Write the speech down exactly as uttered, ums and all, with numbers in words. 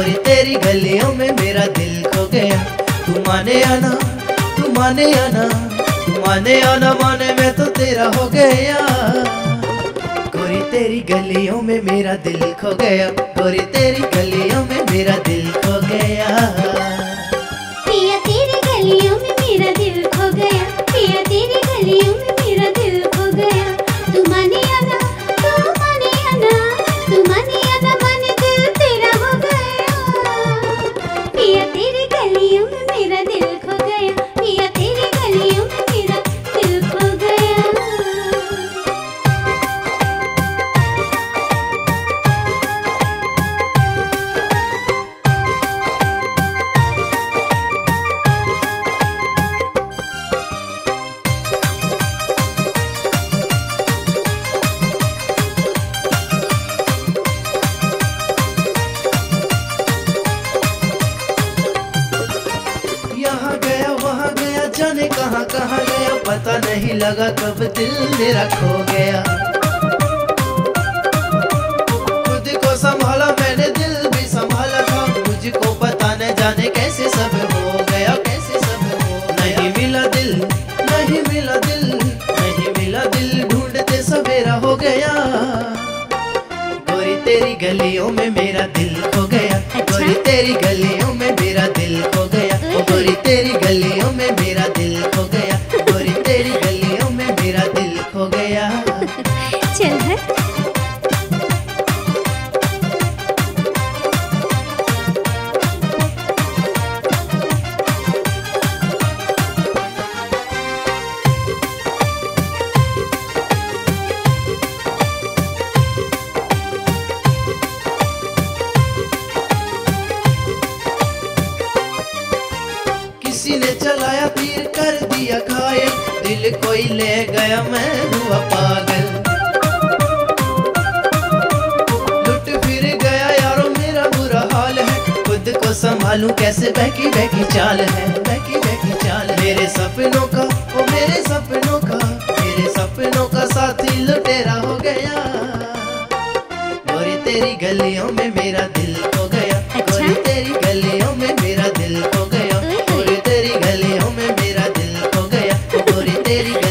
गोरी तेरी गलियों में मेरा दिल खो गया। तू माने या ना, तू माने या ना, तू माने या ना माने मैं तो तेरा हो गया। गोरी तेरी गलियों में मेरा दिल खो गया, गोरी तेरी गलियों में मेरा दिल खो गया। पिया तेरी गलियों में मेरा दिल खो गया, पिया तेरी गलियों में मेरा दिल खो गया। तू माने या ना, तू माने या ना, तू माने या ना माने दिल तेरा हो गया। पिया तेरी गलियों में मेरा दिल खो गया, पिया तेरी गलियों में मेरा दिल खो गया। यहाँ गया वहाँ गया जाने कहाँ कहाँ गया, पता नहीं लगा कब दिल मेरा खो गया। खुद को संभाला मैंने, दिल भी संभाला था, मुझको पता न जाने कैसे सब हो गया, कैसे सब हो। नहीं मिला दिल, नहीं मिला दिल, नहीं मिला दिल, ढूंढते सवेरा हो गया। गोरी तेरी गलियों में मेरा दिल खो गया, गोरी तेरी गलियों में मेरा दिल खो गया, गोरी तेरी गलियों में मेरा दिल खो गया, गोरी तेरी गलियों में मेरा दिल खो गया। चल है। किसी ने चलाया तीर कर दिया घायल, दिल कोई ले गया मैं हुआ पागल। लुट फिर गया यारो मेरा बुरा हाल है, खुद को संभालूं कैसे बहकी बहकी चाल है, बहकी बहकी चाल। मेरे सपनों का, ओ मेरे सपनों का, मेरे सपनों का साथी लुटेरा हो गया। गोरी तेरी गलियों में मेरा दिल खो गया, गोरी तेरी गलियों में मेरा दिल खो गया, गोरी तेरी गलियों में मेरा दिल खो गया, गोरी तेरी